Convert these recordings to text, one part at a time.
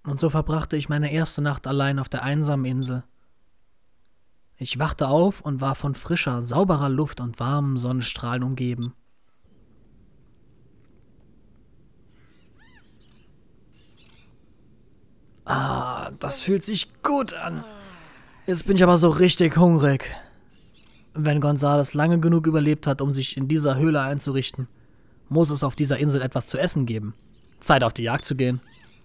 Und so verbrachte ich meine erste Nacht allein auf der einsamen Insel. Ich wachte auf und war von frischer, sauberer Luft und warmen Sonnenstrahlen umgeben. Ah, das fühlt sich gut an. Jetzt bin ich aber so richtig hungrig. Wenn Gonzales lange genug überlebt hat, um sich in dieser Höhle einzurichten, muss es auf dieser Insel etwas zu essen geben. Zeit, auf die Jagd zu gehen.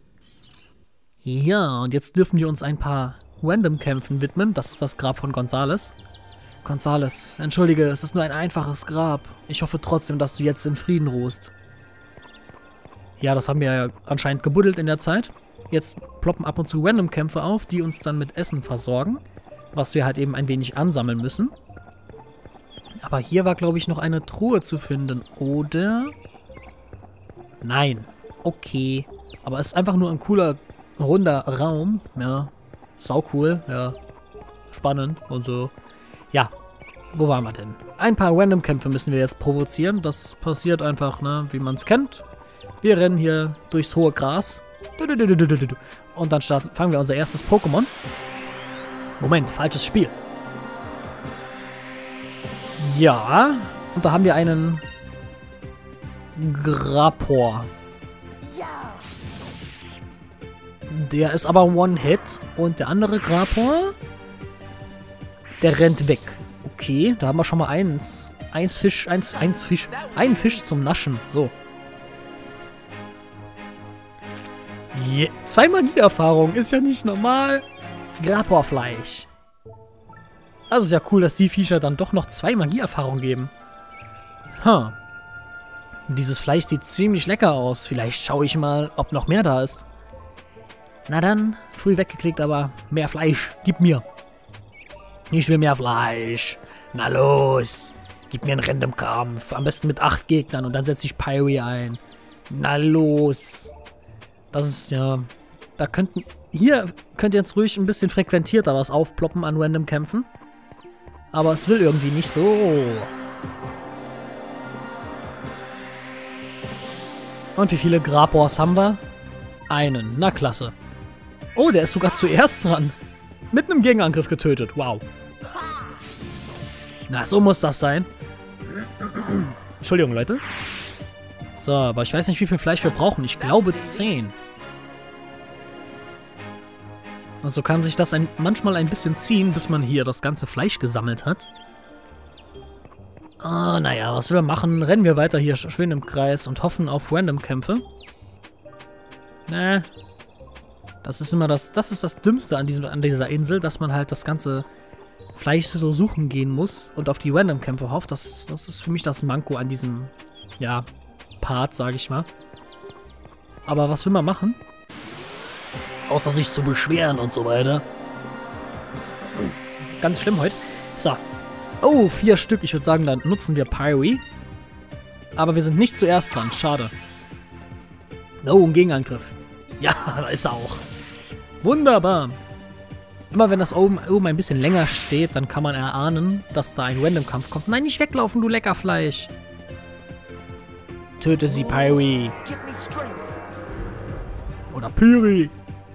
Ja, und jetzt dürfen wir uns ein paar Random-Kämpfen widmen. Das ist das Grab von Gonzales. Gonzales, entschuldige, es ist nur ein einfaches Grab. Ich hoffe trotzdem, dass du jetzt in Frieden ruhst. Ja, das haben wir ja anscheinend gebuddelt in der Zeit. Jetzt ploppen ab und zu Random-Kämpfe auf, die uns dann mit Essen versorgen, was wir halt eben ein wenig ansammeln müssen. Aber hier war, glaube ich, noch eine Truhe zu finden, oder? Nein. Okay. Aber es ist einfach nur ein cooler, runder Raum. Ja. Sau cool. Ja. Spannend und so. Ja. Wo waren wir denn? Ein paar Random-Kämpfe müssen wir jetzt provozieren. Das passiert einfach, ne, wie man es kennt. Wir rennen hier durchs hohe Gras. Und dann fangen wir unser erstes Pokémon. Moment, falsches Spiel. Ja, und da haben wir einen Grapor. Der ist aber One-Hit. Und der andere Grapor, der rennt weg. Okay, da haben wir schon mal einen Fisch zum Naschen. So. 2 Magieerfahrungen, ist ja nicht normal. Graporfleisch. Also ist ja cool, dass die Viecher dann doch noch 2 Magieerfahrungen geben. Dieses Fleisch sieht ziemlich lecker aus. Vielleicht schaue ich mal, ob noch mehr da ist. Na dann, früh weggeklickt, aber mehr Fleisch. Gib mir. Ich will mehr Fleisch. Na los. Gib mir einen Random-Kampf. Am besten mit 8 Gegnern und dann setze ich Pyrie ein. Na los. Das ist ja... Hier könnt ihr jetzt ruhig ein bisschen frequentierter was aufploppen an Random-Kämpfen. Aber es will irgendwie nicht so. Und wie viele Grapors haben wir? Einen. Na klasse. Oh, der ist sogar zuerst dran. Mit einem Gegenangriff getötet. Wow. Na, so muss das sein. Entschuldigung, Leute. So, aber ich weiß nicht, wie viel Fleisch wir brauchen. Ich glaube 10. Und so kann sich das manchmal ein bisschen ziehen, bis man hier das ganze Fleisch gesammelt hat. Ah, naja, was wir machen? Rennen wir weiter hier schön im Kreis und hoffen auf Random-Kämpfe. Das ist immer das ist das Dümmste an dieser Insel, dass man halt das ganze Fleisch so suchen gehen muss und auf die Random-Kämpfe hofft. Das ist für mich das Manko an diesem, ja, Part, sage ich mal. Aber was will man machen? Außer sich zu beschweren und so weiter. Ganz schlimm heute. So. Oh, 4 Stück. Ich würde sagen, dann nutzen wir Pyrie. Aber wir sind nicht zuerst dran. Schade. Oh, ein Gegenangriff. Ja, da ist er auch. Wunderbar. Immer wenn das oben ein bisschen länger steht, dann kann man erahnen, dass da ein Random-Kampf kommt. Nein, nicht weglaufen, du Leckerfleisch. Töte sie, Pyrie. Oder Pyrie.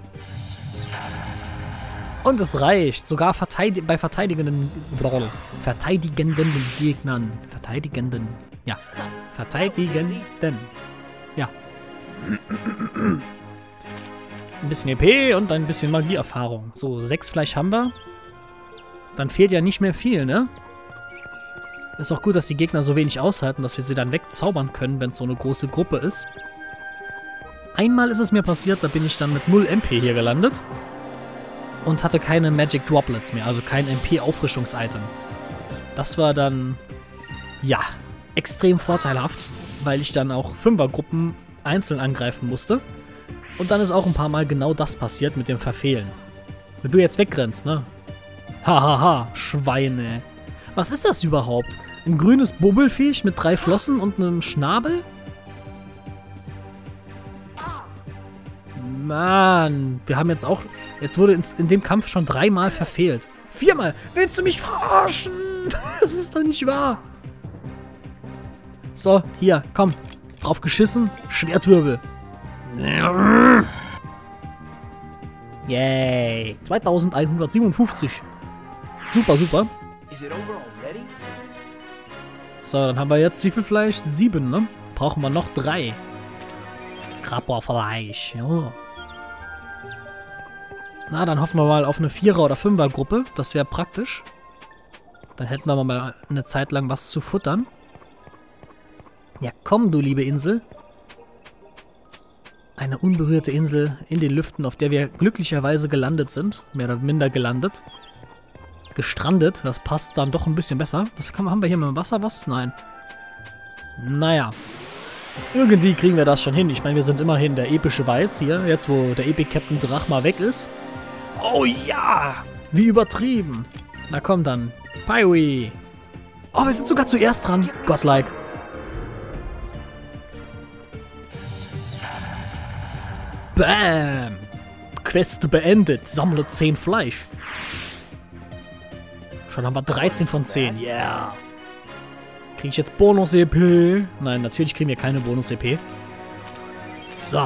Und es reicht. Sogar bei verteidigenden Gegnern. Ja. Ja. Ein bisschen EP und ein bisschen Magieerfahrung. So, 6 Fleisch haben wir. Dann fehlt ja nicht mehr viel, ne? Ist auch gut, dass die Gegner so wenig aushalten, dass wir sie dann wegzaubern können, wenn es so eine große Gruppe ist. Einmal ist es mir passiert, da bin ich dann mit 0 MP hier gelandet. Und hatte keine Magic Droplets mehr, also kein MP-Auffrischungs-Item. Das war dann, ja, extrem vorteilhaft, weil ich dann auch 5er-Gruppen einzeln angreifen musste. Und dann ist auch ein paar Mal genau das passiert mit dem Verfehlen. Wenn du jetzt wegrennst, ne? Hahaha, Schweine. Was ist das überhaupt? Ein grünes Bubbelfisch mit 3 Flossen und einem Schnabel? Mann, wir haben jetzt auch... Jetzt wurde in dem Kampf schon 3-mal verfehlt. 4-mal! Willst du mich verarschen? Das ist doch nicht wahr. So, hier, komm. Drauf geschissen, Schwertwirbel. Yay. 2157. Super, super. So, dann haben wir jetzt wie viel Fleisch? 7, ne? Brauchen wir noch 3. Krabberfleisch, ja. Na, dann hoffen wir mal auf eine 4er- oder 5er-Gruppe. Das wäre praktisch. Dann hätten wir mal eine Zeit lang was zu futtern. Ja, komm, du liebe Insel. Eine unberührte Insel in den Lüften, auf der wir glücklicherweise gelandet sind. Mehr oder minder gelandet. Gestrandet, das passt dann doch ein bisschen besser. Haben wir hier mit dem Wasser was? Nein. Naja. Irgendwie kriegen wir das schon hin. Ich meine, wir sind immerhin der epische Weiß hier. Jetzt, wo der Epic Captain Drachma weg ist. Oh ja! Wie übertrieben. Na komm dann. Piwi. Oh, wir sind sogar zuerst dran. Godlike. Bam! Quest beendet. Sammle 10 Fleisch. Schon haben wir 13 von 10. Yeah. Kriege ich jetzt Bonus-EP? Nein, natürlich kriegen wir keine Bonus-EP. So.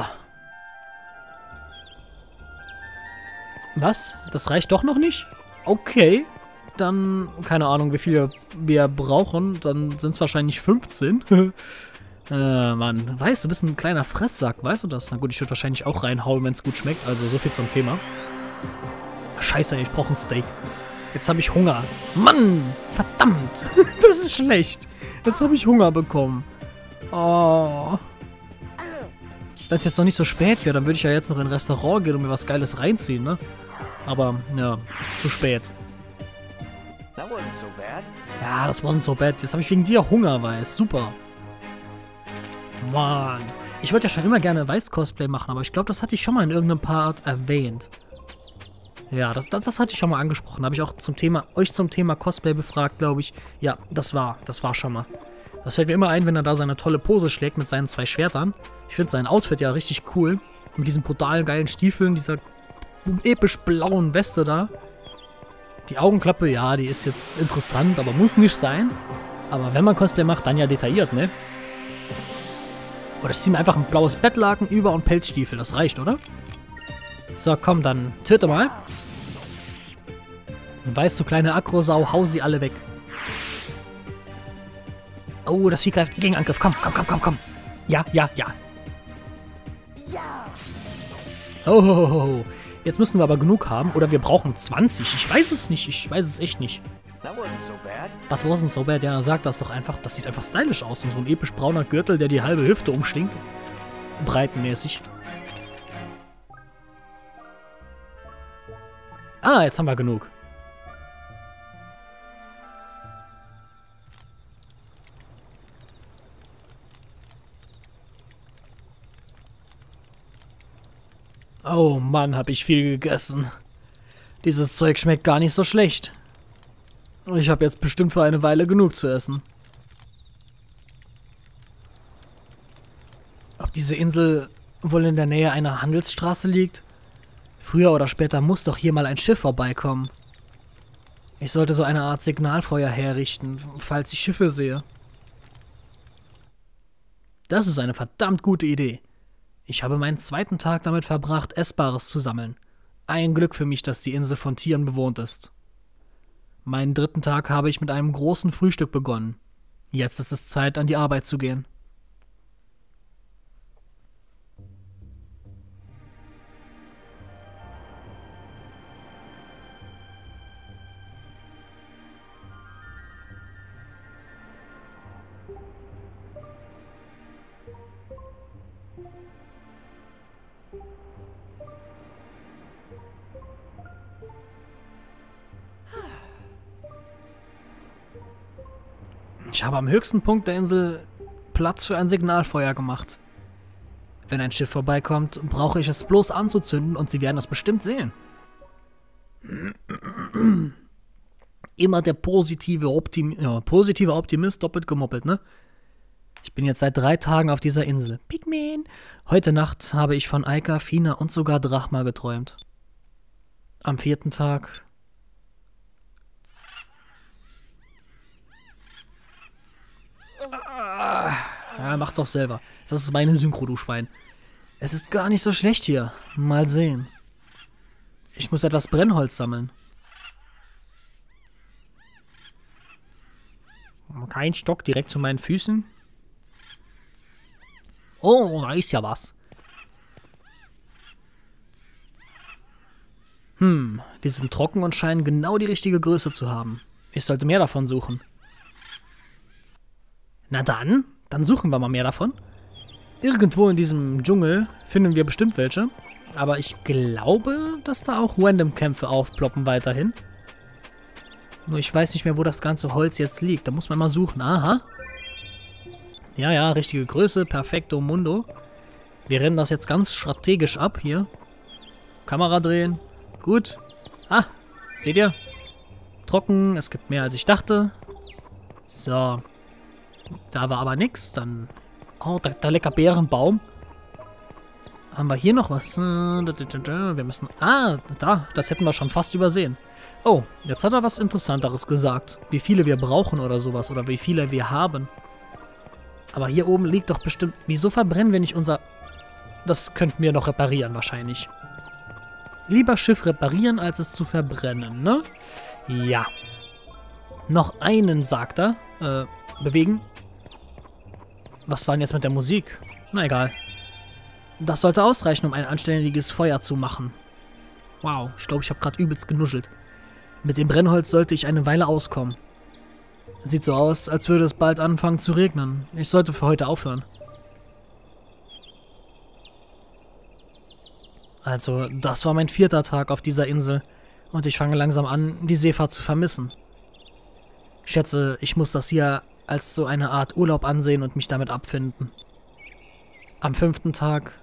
Was? Das reicht doch noch nicht? Okay. Dann, keine Ahnung, wie viel wir brauchen. Dann sind es wahrscheinlich 15. Mann. Weißt du, bist ein kleiner Fresssack. Weißt du das? Na gut, ich würde wahrscheinlich auch reinhauen, wenn es gut schmeckt. Also so viel zum Thema. Scheiße, ich brauche ein Steak. Jetzt habe ich Hunger. Mann! Verdammt! Das ist schlecht. Jetzt habe ich Hunger bekommen. Oh. Wenn es jetzt noch nicht so spät wäre, dann würde ich ja jetzt noch in ein Restaurant gehen und mir was Geiles reinziehen, ne? Aber, ja, zu spät. Ja, das wasn't so bad. Jetzt habe ich wegen dir Hunger, Weiß. Super. Mann. Ich wollte ja schon immer gerne Weiß-Cosplay machen, aber ich glaube, das hatte ich schon mal in irgendeinem Part erwähnt. Ja, das hatte ich schon mal angesprochen. Habe ich auch euch zum Thema Cosplay befragt, glaube ich. Ja, das war schon mal. Das fällt mir immer ein, wenn er da seine tolle Pose schlägt mit seinen 2 Schwertern. Ich finde sein Outfit ja richtig cool. Mit diesen brutalen, geilen Stiefeln, dieser episch blauen Weste da. Die Augenklappe, ja, die ist jetzt interessant, aber muss nicht sein. Aber wenn man Cosplay macht, dann ja detailliert, ne? Oder ich ziehe mir einfach ein blaues Bettlaken über und Pelzstiefel. Das reicht, oder? So, komm, dann töte mal. Weißt du, kleine Akrosau, hau sie alle weg. Oh, das Vieh greift gegen Angriff. Komm, komm, komm, komm, komm. Ja, ja, ja. Oh, jetzt müssen wir aber genug haben. Oder wir brauchen 20. Ich weiß es nicht. Ich weiß es echt nicht. That wasn't so bad. Ja, sag das doch einfach. Das sieht einfach stylisch aus. So ein episch brauner Gürtel, der die halbe Hüfte umschlingt. Breitenmäßig. Ah, jetzt haben wir genug. Oh Mann, hab ich viel gegessen. Dieses Zeug schmeckt gar nicht so schlecht. Ich habe jetzt bestimmt für eine Weile genug zu essen. Ob diese Insel wohl in der Nähe einer Handelsstraße liegt? Früher oder später muss doch hier mal ein Schiff vorbeikommen. Ich sollte so eine Art Signalfeuer herrichten, falls ich Schiffe sehe. Das ist eine verdammt gute Idee. Ich habe meinen 2. Tag damit verbracht, Essbares zu sammeln. Ein Glück für mich, dass die Insel von Tieren bewohnt ist. Meinen 3. Tag habe ich mit einem großen Frühstück begonnen. Jetzt ist es Zeit, an die Arbeit zu gehen. Ich habe am höchsten Punkt der Insel Platz für ein Signalfeuer gemacht. Wenn ein Schiff vorbeikommt, brauche ich es bloß anzuzünden und sie werden es bestimmt sehen. Immer der positive Optimist, doppelt gemoppelt, ne? Ich bin jetzt seit 3 Tagen auf dieser Insel. Pigman! Heute Nacht habe ich von Aika, Fina und sogar Drachma geträumt. Am 4. Tag... Ja, mach doch selber. Das ist meine Synchro, du Schwein. Es ist gar nicht so schlecht hier. Mal sehen. Ich muss etwas Brennholz sammeln. Kein Stock direkt zu meinen Füßen. Oh, da ist ja was. Die sind trocken und scheinen genau die richtige Größe zu haben. Ich sollte mehr davon suchen. Na dann suchen wir mal mehr davon. Irgendwo in diesem Dschungel finden wir bestimmt welche. Aber ich glaube, dass da auch Random-Kämpfe aufploppen weiterhin. Nur ich weiß nicht mehr, wo das ganze Holz jetzt liegt. Da muss man mal suchen. Aha. Ja, richtige Größe. Perfekto mundo. Wir rennen das jetzt ganz strategisch ab hier. Kamera drehen. Gut. Ah, seht ihr? Trocken. Es gibt mehr, als ich dachte. So. Da war aber nichts. Dann... Oh, da lecker Bärenbaum. Haben wir hier noch was? Wir müssen... Ah, da. Das hätten wir schon fast übersehen. Oh, jetzt hat er was Interessanteres gesagt. Wie viele wir brauchen oder sowas. Oder wie viele wir haben. Aber hier oben liegt doch bestimmt... Wieso verbrennen wir nicht unser... Das könnten wir noch reparieren wahrscheinlich. Lieber Schiff reparieren, als es zu verbrennen, ne? Ja. Noch einen, sagt er. Bewegen. Was war denn jetzt mit der Musik? Na egal. Das sollte ausreichen, um ein anständiges Feuer zu machen. Wow, ich glaube, ich habe gerade übelst genuschelt. Mit dem Brennholz sollte ich eine Weile auskommen. Sieht so aus, als würde es bald anfangen zu regnen. Ich sollte für heute aufhören. Also, das war mein 4. Tag auf dieser Insel. Und ich fange langsam an, die Seefahrt zu vermissen. Ich schätze, ich muss das hier als so eine Art Urlaub ansehen und mich damit abfinden. Am 5. Tag...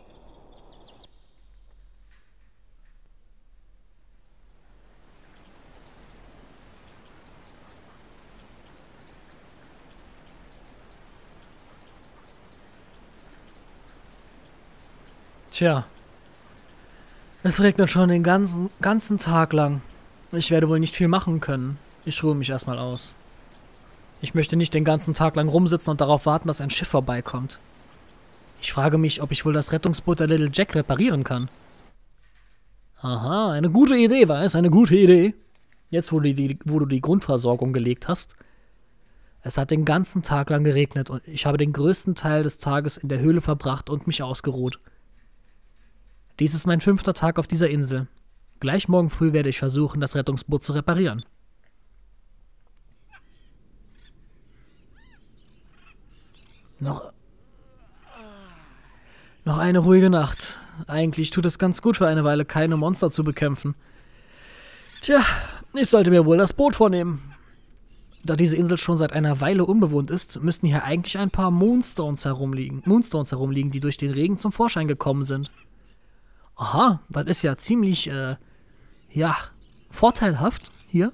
Tja. Es regnet schon den ganzen Tag lang. Ich werde wohl nicht viel machen können. Ich ruhe mich erstmal aus. Ich möchte nicht den ganzen Tag lang rumsitzen und darauf warten, dass ein Schiff vorbeikommt. Ich frage mich, ob ich wohl das Rettungsboot der Little Jack reparieren kann. Aha, eine gute Idee, weiß, eine gute Idee. Jetzt, wo du die Grundversorgung gelegt hast. Es hat den ganzen Tag lang geregnet und ich habe den größten Teil des Tages in der Höhle verbracht und mich ausgeruht. Dies ist mein 5. Tag auf dieser Insel. Gleich morgen früh werde ich versuchen, das Rettungsboot zu reparieren. Noch eine ruhige Nacht. Eigentlich tut es ganz gut für eine Weile, keine Monster zu bekämpfen. Tja, ich sollte mir wohl das Boot vornehmen. Da diese Insel schon seit einer Weile unbewohnt ist, müssten hier eigentlich ein paar Moonstones herumliegen, die durch den Regen zum Vorschein gekommen sind. Aha, das ist ja ziemlich, ja, vorteilhaft hier.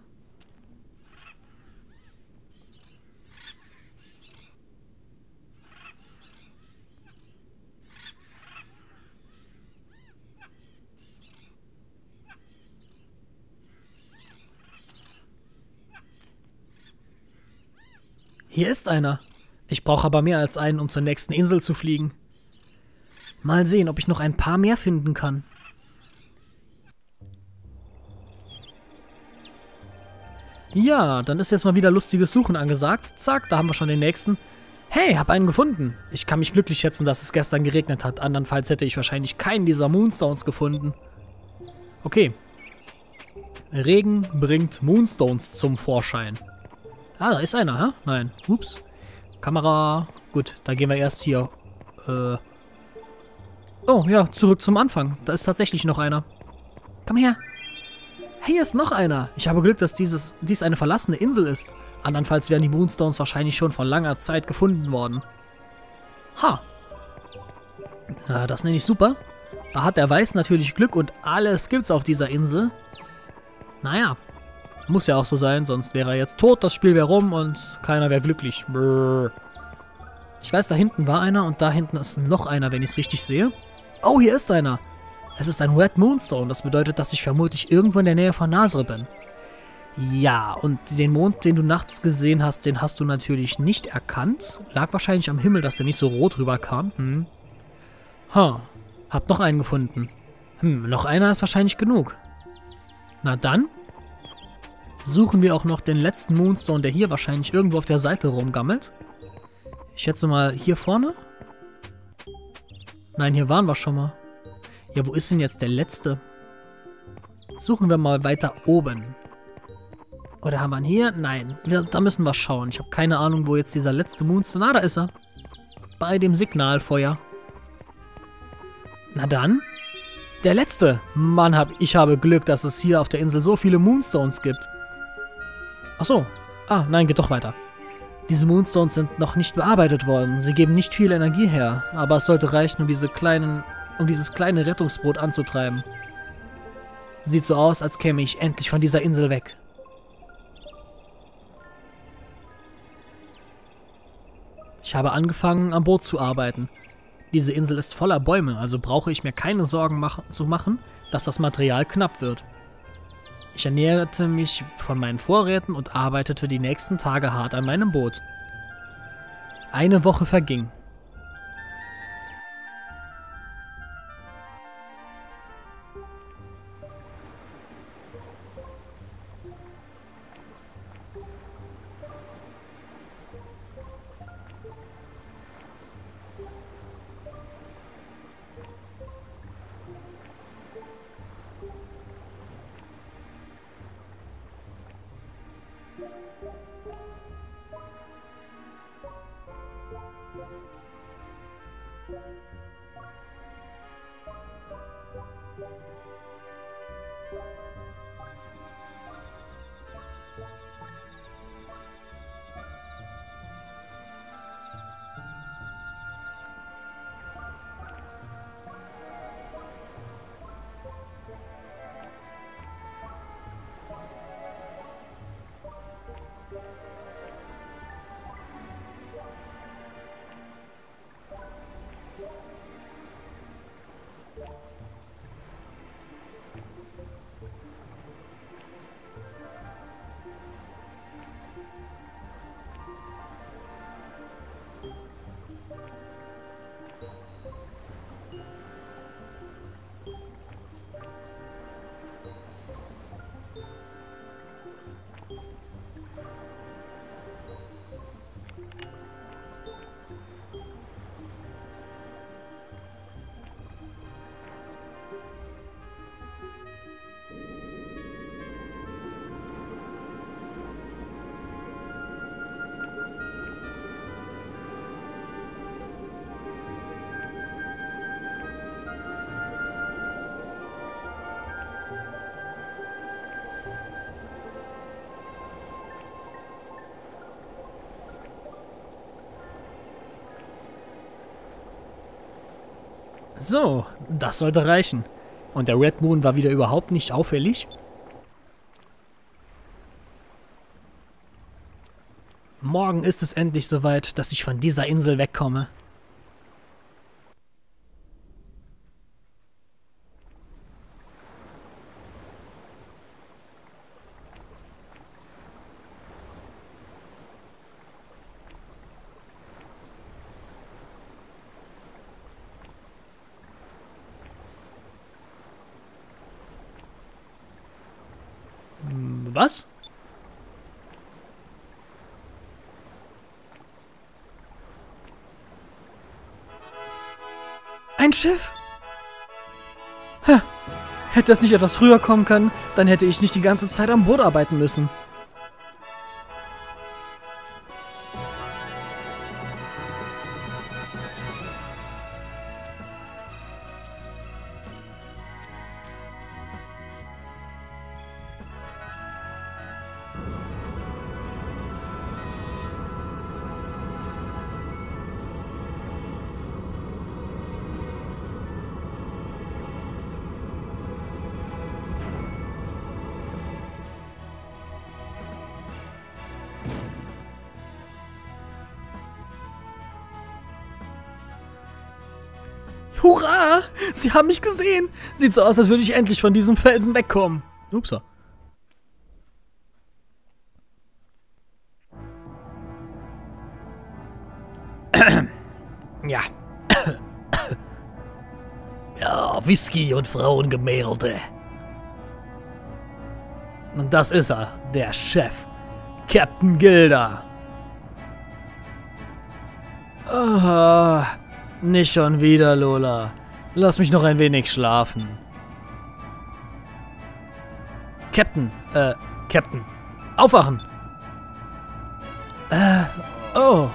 Hier ist einer. Ich brauche aber mehr als einen, um zur nächsten Insel zu fliegen. Mal sehen, ob ich noch ein paar mehr finden kann. Ja, dann ist jetzt mal wieder lustiges Suchen angesagt. Zack, da haben wir schon den nächsten. Hey, hab einen gefunden. Ich kann mich glücklich schätzen, dass es gestern geregnet hat. Andernfalls hätte ich wahrscheinlich keinen dieser Moonstones gefunden. Okay. Regen bringt Moonstones zum Vorschein. Ah, da ist einer, hä? Nein. Ups. Kamera. Gut, da gehen wir erst hier. Oh, ja, zurück zum Anfang. Da ist tatsächlich noch einer. Komm her. Hey, hier ist noch einer. Ich habe Glück, dass dies eine verlassene Insel ist. Andernfalls wären die Moonstones wahrscheinlich schon vor langer Zeit gefunden worden. Ha. Ja, das nenne ich super. Da hat der Weiß natürlich Glück und alles gibt's auf dieser Insel. Naja. Muss ja auch so sein, sonst wäre er jetzt tot, das Spiel wäre rum und keiner wäre glücklich. Brrr. Ich weiß, da hinten war einer und da hinten ist noch einer, wenn ich es richtig sehe. Oh, hier ist einer. Es ist ein Red Moonstone, das bedeutet, dass ich vermutlich irgendwo in der Nähe von Nazre bin. Ja, und den Mond, den du nachts gesehen hast, den hast du natürlich nicht erkannt. Lag wahrscheinlich am Himmel, dass der nicht so rot rüberkam. Hab noch einen gefunden. Noch einer ist wahrscheinlich genug. Na dann suchen wir auch noch den letzten Moonstone, der hier wahrscheinlich irgendwo auf der Seite rumgammelt. Ich schätze mal hier vorne. Nein, hier waren wir schon mal. Ja, wo ist denn jetzt der letzte? Suchen wir mal weiter oben. Oder haben wir ihn hier? Nein, da müssen wir schauen. Ich habe keine Ahnung, wo jetzt dieser letzte Moonstone... Ah, da ist er. Bei dem Signalfeuer. Na dann. Der letzte. Mann, ich habe Glück, dass es hier auf der Insel so viele Moonstones gibt. Ach so. Ah, nein, geht doch weiter. Diese Moonstones sind noch nicht bearbeitet worden. Sie geben nicht viel Energie her, aber es sollte reichen, um dieses kleine Rettungsboot anzutreiben. Sieht so aus, als käme ich endlich von dieser Insel weg. Ich habe angefangen, am Boot zu arbeiten. Diese Insel ist voller Bäume, also brauche ich mir keine Sorgen zu machen, dass das Material knapp wird. Ich ernährte mich von meinen Vorräten und arbeitete die nächsten Tage hart an meinem Boot. Eine Woche verging. So, das sollte reichen. Und der Red Moon war wieder überhaupt nicht auffällig. Morgen ist es endlich soweit, dass ich von dieser Insel wegkomme. Was? Ein Schiff? Ha, hätte es nicht etwas früher kommen können, dann hätte ich nicht die ganze Zeit am Boot arbeiten müssen. Hurra! Sie haben mich gesehen! Sieht so aus, als würde ich endlich von diesem Felsen wegkommen. Upsa. Ja. Ja, Whisky und Frauengemälde. Und das ist er, der Chef. Captain Gilder. Oh, nicht schon wieder, Lola. Lass mich noch ein wenig schlafen. Captain. Aufwachen. Oh.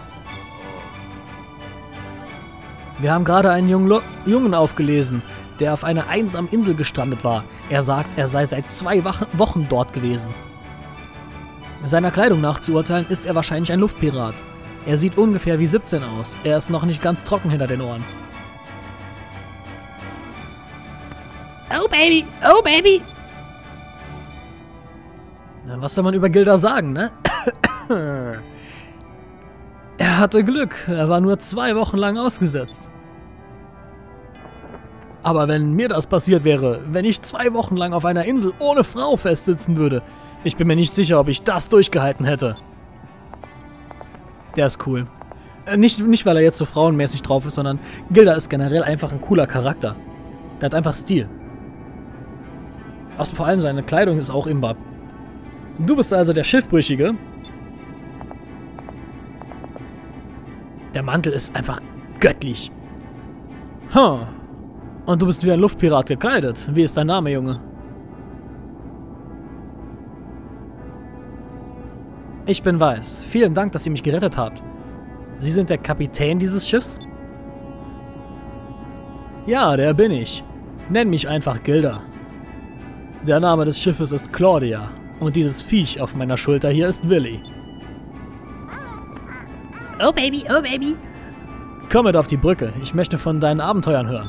Wir haben gerade einen Jungen aufgelesen, der auf einer einsamen Insel gestrandet war. Er sagt, er sei seit 2 Wochen dort gewesen. Seiner Kleidung nach zu urteilen, ist er wahrscheinlich ein Luftpirat. Er sieht ungefähr wie 17 aus. Er ist noch nicht ganz trocken hinter den Ohren. Oh Baby, oh Baby. Na, was soll man über Gilder sagen, ne? Er hatte Glück. Er war nur 2 Wochen lang ausgesetzt. Aber wenn mir das passiert wäre, wenn ich 2 Wochen lang auf einer Insel ohne Frau festsitzen würde, ich bin mir nicht sicher, ob ich das durchgehalten hätte. Der ist cool. Nicht, weil er jetzt so frauenmäßig drauf ist, sondern Gilder ist generell einfach ein cooler Charakter. Der hat einfach Stil. Vor allem seine Kleidung ist auch imbar. Du bist also der Schiffbrüchige. Der Mantel ist einfach göttlich. Und du bist wie ein Luftpirat gekleidet. Wie ist dein Name, Junge? Ich bin Weiß. Vielen Dank, dass ihr mich gerettet habt. Sie sind der Kapitän dieses Schiffs? Ja, der bin ich. Nenn mich einfach Gilder. Der Name des Schiffes ist Claudia. Und dieses Viech auf meiner Schulter hier ist Willy. Oh Baby, oh Baby. Komm mit auf die Brücke. Ich möchte von deinen Abenteuern hören.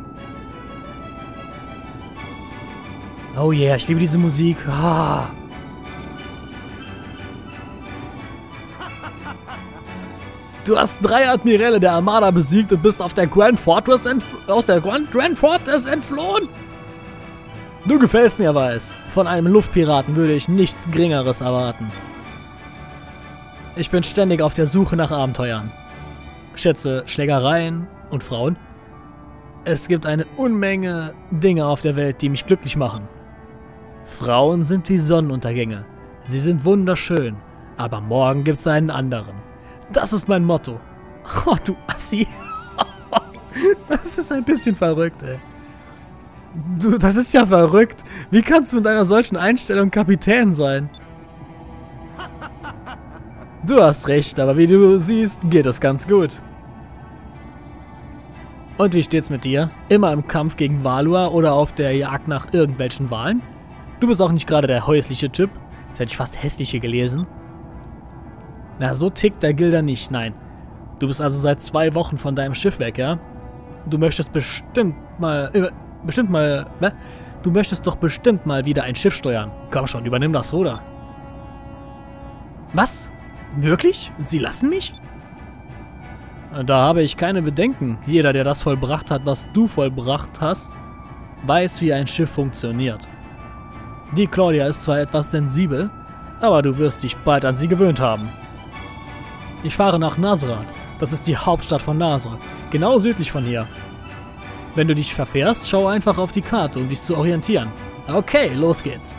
Oh yeah, ich liebe diese Musik. Ah. Du hast 3 Admiräle der Armada besiegt und bist aus der Grand Fortress entflohen? Du gefällst mir, Weiß. Von einem Luftpiraten würde ich nichts Geringeres erwarten. Ich bin ständig auf der Suche nach Abenteuern. Schätze Schlägereien und Frauen. Es gibt eine Unmenge Dinge auf der Welt, die mich glücklich machen. Frauen sind wie Sonnenuntergänge. Sie sind wunderschön, aber morgen gibt's einen anderen. Das ist mein Motto. Oh, du Assi. Das ist ein bisschen verrückt, ey. Du, das ist ja verrückt. Wie kannst du mit einer solchen Einstellung Kapitän sein? Du hast recht, aber wie du siehst, geht es ganz gut. Und wie steht's mit dir? Immer im Kampf gegen Valua oder auf der Jagd nach irgendwelchen Walen? Du bist auch nicht gerade der häusliche Typ. Jetzt hätte ich fast hässliche gelesen. Na, so tickt der Gilder nicht, nein. Du bist also seit 2 Wochen von deinem Schiff weg, ja? Du möchtest Du möchtest doch bestimmt mal wieder ein Schiff steuern. Komm schon, übernimm das Ruder. Was? Wirklich? Sie lassen mich? Da habe ich keine Bedenken. Jeder, der das vollbracht hat, was du vollbracht hast, weiß, wie ein Schiff funktioniert. Die Claudia ist zwar etwas sensibel, aber du wirst dich bald an sie gewöhnt haben. Ich fahre nach Nazrat. Das ist die Hauptstadt von Nazra, genau südlich von hier. Wenn du dich verfährst, schau einfach auf die Karte, um dich zu orientieren. Okay, los geht's.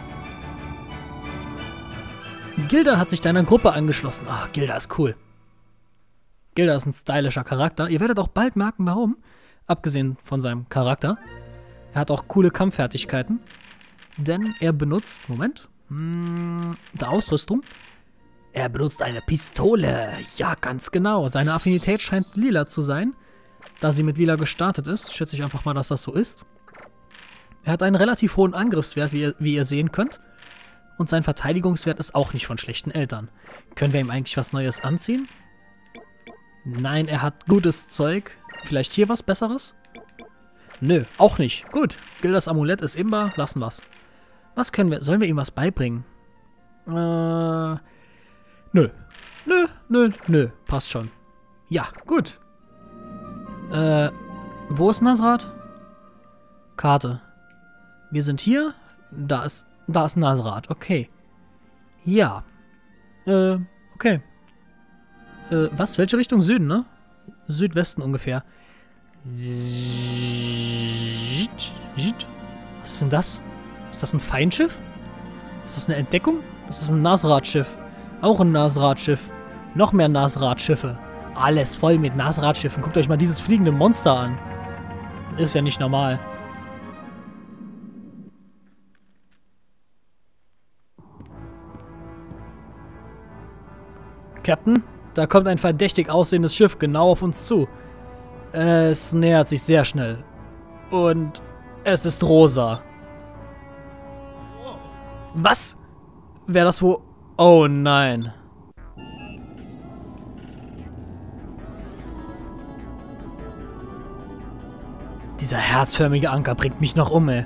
Gilder hat sich deiner Gruppe angeschlossen. Ah, Gilder ist cool. Gilder ist ein stylischer Charakter. Ihr werdet auch bald merken, warum. Abgesehen von seinem Charakter. Er hat auch coole Kampffertigkeiten. Denn er benutzt, der Ausrüstung. Er benutzt eine Pistole. Ja, ganz genau. Seine Affinität scheint lila zu sein. Da sie mit lila gestartet ist, schätze ich einfach mal, dass das so ist. Er hat einen relativ hohen Angriffswert, wie ihr sehen könnt. Und sein Verteidigungswert ist auch nicht von schlechten Eltern. Können wir ihm eigentlich was Neues anziehen? Nein, er hat gutes Zeug. Vielleicht hier was Besseres? Nö, auch nicht. Gut, Gilders Amulett ist imbar, lassen wir's. Was können wir... Sollen wir ihm was beibringen? Nö. Nö. Passt schon. Ja, gut. Wo ist Nazrat? Karte. Wir sind hier. Da ist Nazrat. Okay. Ja. Okay. Was? Welche Richtung? Süden, ne? Südwesten ungefähr. Was ist denn das? Ist das ein Feindschiff? Ist das eine Entdeckung? Das ist ein Nasrat-Schiff. Auch ein Nasrat-Schiff. Noch mehr Nasrat-Schiffe. Alles voll mit Nasrat-Schiffen. Guckt euch mal dieses fliegende Monster an. Ist ja nicht normal. Captain, da kommt ein verdächtig aussehendes Schiff genau auf uns zu. Es nähert sich sehr schnell. Und es ist rosa. Was? Wäre das wo... Oh nein. Dieser herzförmige Anker bringt mich noch um, ey.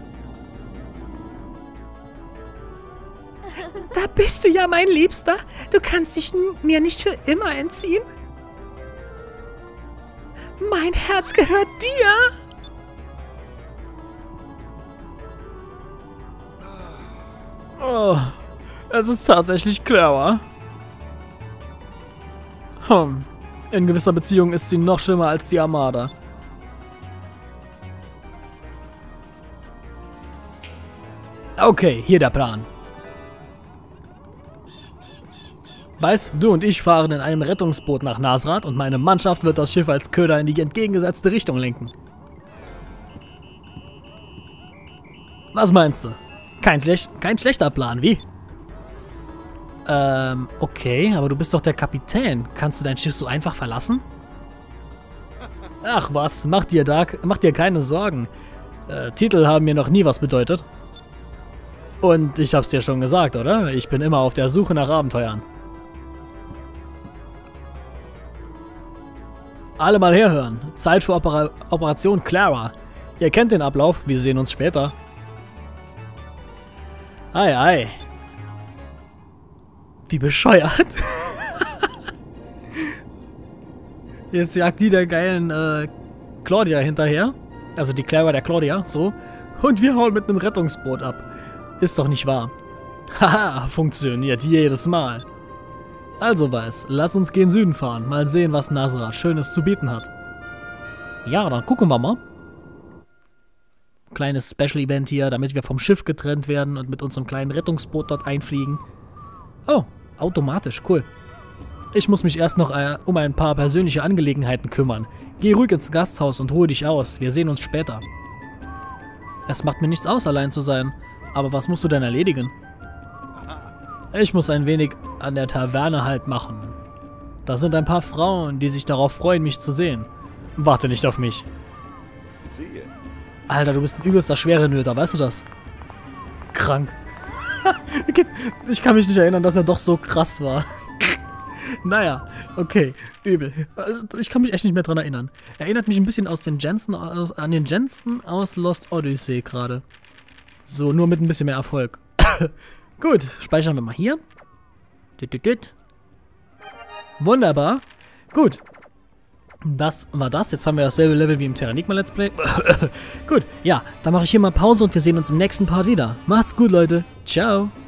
Da bist du ja, mein Liebster. Du kannst dich mir nicht für immer entziehen. Mein Herz gehört dir. Oh, es ist tatsächlich Clara. In gewisser Beziehung ist sie noch schlimmer als die Armada. Okay, hier der Plan. Weißt, du und ich fahren in einem Rettungsboot nach Nasrat und meine Mannschaft wird das Schiff als Köder in die entgegengesetzte Richtung lenken. Was meinst du? Kein schlechter Plan, wie? Okay, aber du bist doch der Kapitän. Kannst du dein Schiff so einfach verlassen? Ach was, mach dir keine Sorgen. Titel haben mir noch nie was bedeutet. Und ich hab's dir schon gesagt, oder? Ich bin immer auf der Suche nach Abenteuern. Alle mal herhören. Zeit für Operation Clara. Ihr kennt den Ablauf, wir sehen uns später. Ei, ei. Wie bescheuert. Jetzt jagt die der geilen Claudia hinterher. Also die Clara der Claudia, so. Und wir hauen mit einem Rettungsboot ab. Ist doch nicht wahr. Haha, funktioniert jedes Mal. Also Weiß, lass uns gen Süden fahren. Mal sehen, was Nasrat Schönes zu bieten hat. Ja, dann gucken wir mal. Kleines Special-Event hier, damit wir vom Schiff getrennt werden und mit unserem kleinen Rettungsboot dort einfliegen. Oh, automatisch, cool. Ich muss mich erst noch um ein paar persönliche Angelegenheiten kümmern. Geh ruhig ins Gasthaus und ruhe dich aus. Wir sehen uns später. Es macht mir nichts aus, allein zu sein. Aber was musst du denn erledigen? Ich muss ein wenig an der Taverne halt machen. Da sind ein paar Frauen, die sich darauf freuen, mich zu sehen. Warte nicht auf mich. Alter, du bist ein übelster Schwerenöter, weißt du das? Krank. Ich kann mich nicht erinnern, dass er doch so krass war. Naja, okay, übel. Also, ich kann mich echt nicht mehr dran erinnern. Erinnert mich ein bisschen an den Jensen aus Lost Odyssey gerade. So, nur mit ein bisschen mehr Erfolg. Gut, speichern wir mal hier. Wunderbar. Gut. Das war das. Jetzt haben wir dasselbe Level wie im Terranigma Let's Play. Gut, ja, dann mache ich hier mal Pause und wir sehen uns im nächsten Part wieder. Macht's gut, Leute. Ciao.